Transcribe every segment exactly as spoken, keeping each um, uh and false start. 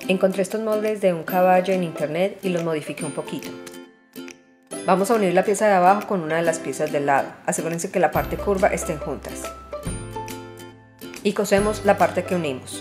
Encontré estos moldes de un caballo en internet y los modifiqué un poquito. Vamos a unir la pieza de abajo con una de las piezas del lado. Asegúrense que la parte curva estén juntas. Y cosemos la parte que unimos.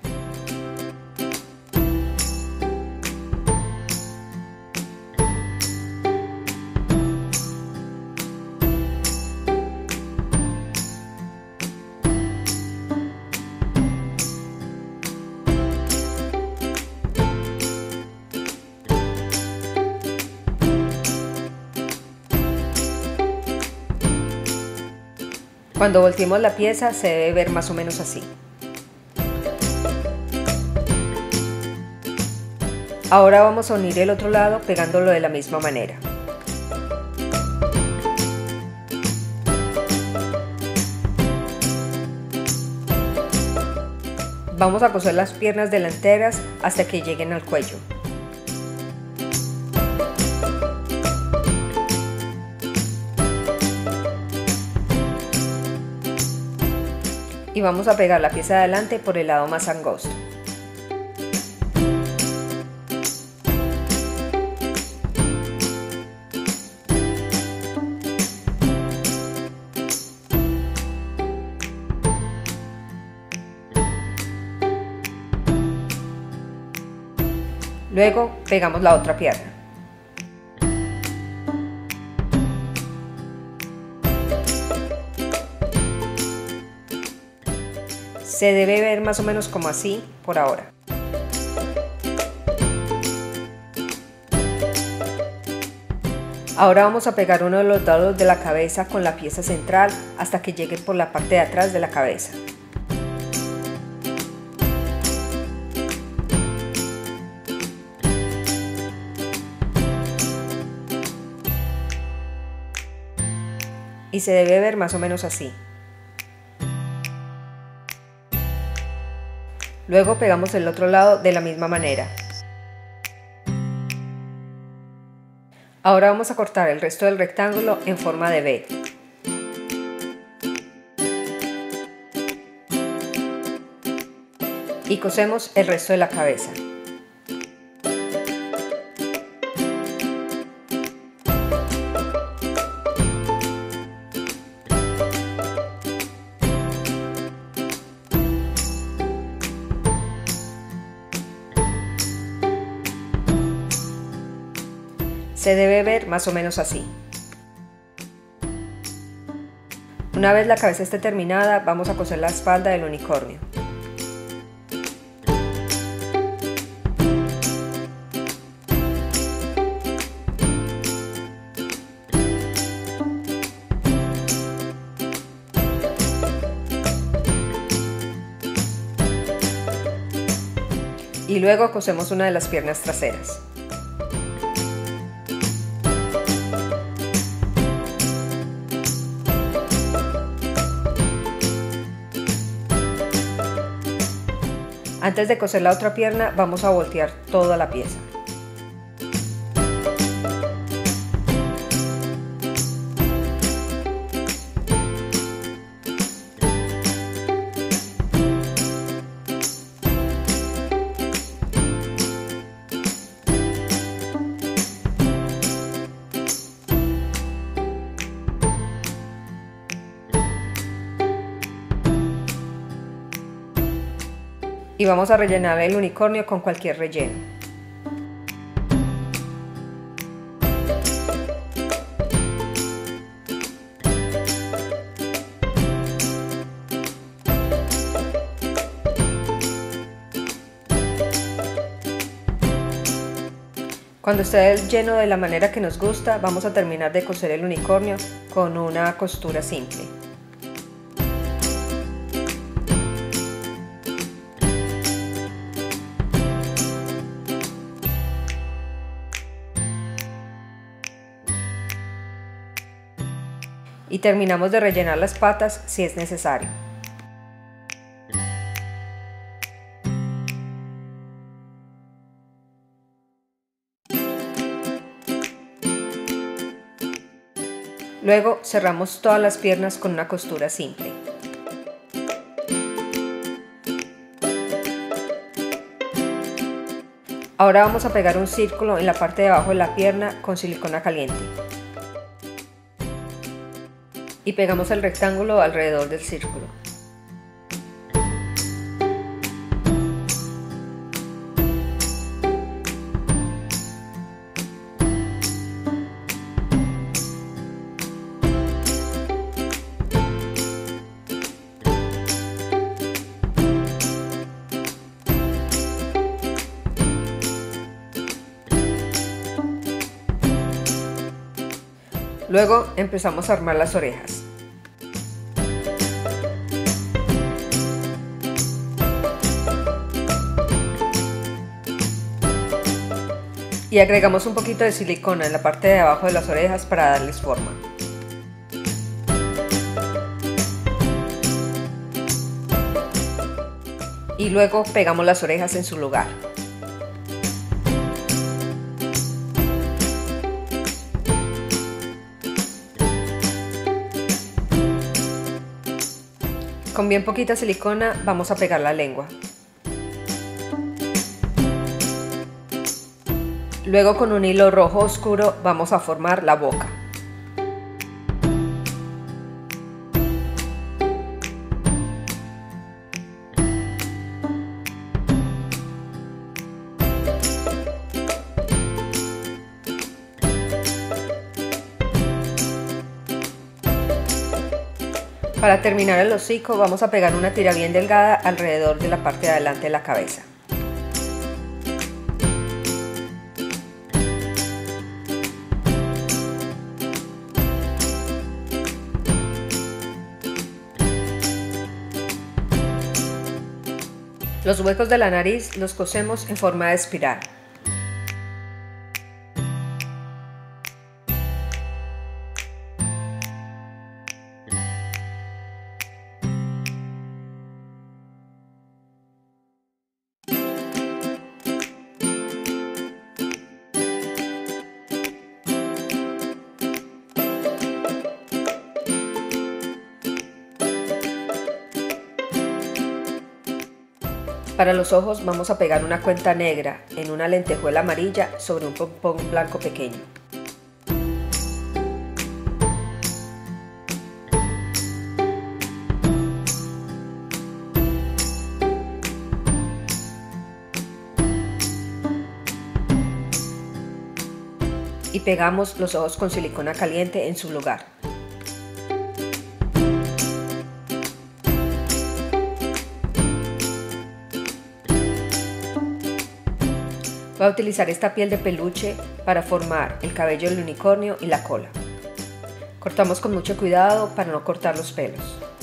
Cuando volteemos la pieza se debe ver más o menos así. Ahora vamos a unir el otro lado pegándolo de la misma manera. Vamos a coser las piernas delanteras hasta que lleguen al cuello. Y vamos a pegar la pieza de adelante por el lado más angosto. Luego pegamos la otra pierna. Se debe ver más o menos como así por ahora. Ahora vamos a pegar uno de los lados de la cabeza con la pieza central hasta que llegue por la parte de atrás de la cabeza. Y se debe ver más o menos así. Luego pegamos el otro lado de la misma manera. Ahora vamos a cortar el resto del rectángulo en forma de V. Y cosemos el resto de la cabeza. Se debe ver más o menos así. Una vez la cabeza esté terminada, vamos a coser la espalda del unicornio. Y luego cosemos una de las piernas traseras. Antes de coser la otra pierna, vamos a voltear toda la pieza. Y vamos a rellenar el unicornio con cualquier relleno. Cuando esté lleno de la manera que nos gusta, vamos a terminar de coser el unicornio con una costura simple. Y terminamos de rellenar las patas si es necesario. Luego cerramos todas las piernas con una costura simple. Ahora vamos a pegar un círculo en la parte de abajo de la pierna con silicona caliente. Y pegamos el rectángulo alrededor del círculo. Luego empezamos a armar las orejas. Y agregamos un poquito de silicona en la parte de abajo de las orejas para darles forma. Y luego pegamos las orejas en su lugar. Con bien poquita silicona vamos a pegar la lengua. Luego con un hilo rojo oscuro vamos a formar la boca. Para terminar el hocico vamos a pegar una tira bien delgada alrededor de la parte de adelante de la cabeza. Los huecos de la nariz los cosemos en forma de espiral. Para los ojos vamos a pegar una cuenta negra en una lentejuela amarilla sobre un pompón blanco pequeño. Y pegamos los ojos con silicona caliente en su lugar. Voy a utilizar esta piel de peluche para formar el cabello del unicornio y la cola. Cortamos con mucho cuidado para no cortar los pelos.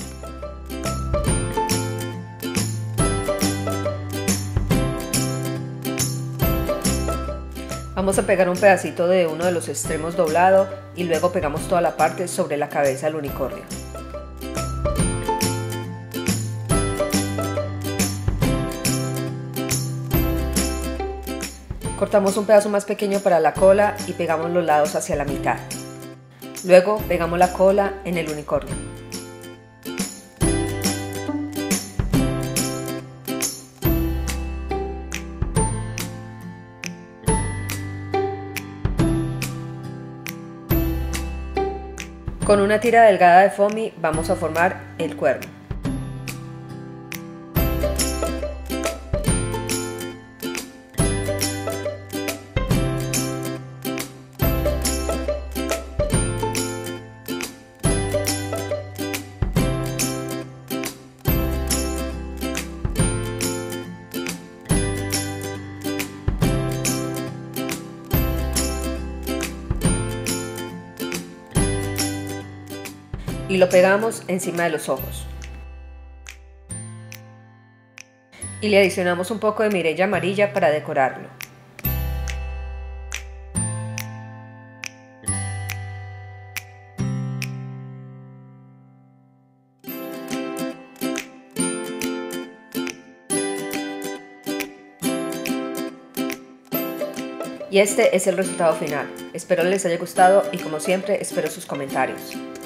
Vamos a pegar un pedacito de uno de los extremos doblado y luego pegamos toda la parte sobre la cabeza del unicornio. Cortamos un pedazo más pequeño para la cola y pegamos los lados hacia la mitad. Luego pegamos la cola en el unicornio. Con una tira delgada de foamy vamos a formar el cuerno. Y lo pegamos encima de los ojos. Y le adicionamos un poco de mirella amarilla para decorarlo. Y este es el resultado final. Espero les haya gustado y como siempre espero sus comentarios.